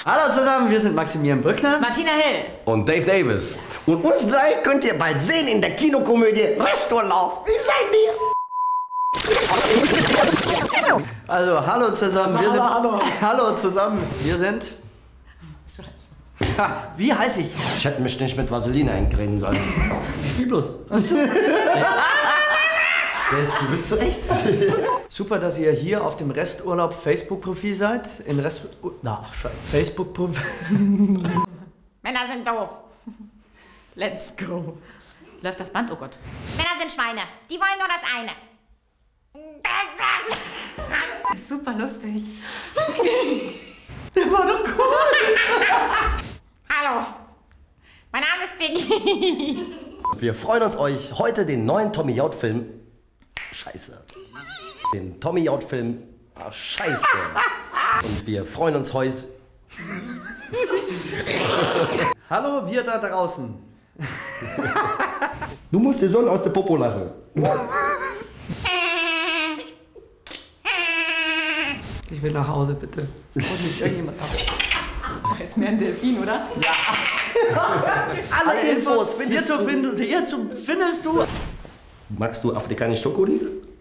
Hallo zusammen, wir sind Maximilian Brückner, Martina Hill und Dave Davis. Und uns drei könnt ihr bald sehen in der Kinokomödie Resturlaub. Wie seid ihr? Also, hallo zusammen, wir sind... Hallo zusammen, wir sind... Ha, wie heiß ich? Ich hätte mich nicht mit Vaseline eincremen sollen. Spiel bloß. Du bist so echt. Super, dass ihr hier auf dem Resturlaub Facebook-Profil seid. Facebook-Profil. Männer sind doof. Let's go. Läuft das Band? Oh Gott. Männer sind Schweine. Die wollen nur das eine. Das ist super lustig. Der war doch cool. Hallo. Mein Name ist Biggie. Wir freuen uns, euch heute den neuen Tommy Jaud-Film... Scheiße. Den Tommy Jaud-Film... Scheiße. Und wir freuen uns heute... Hallo, wir da draußen. Du musst die Sonne aus der Popo lassen. Ich will nach Hause, bitte. Holt mich irgendjemand ab. Jetzt mehr ein Delfin, oder? Alle Infos hierzu findest du... Magst du afrikanische Schokoriegel?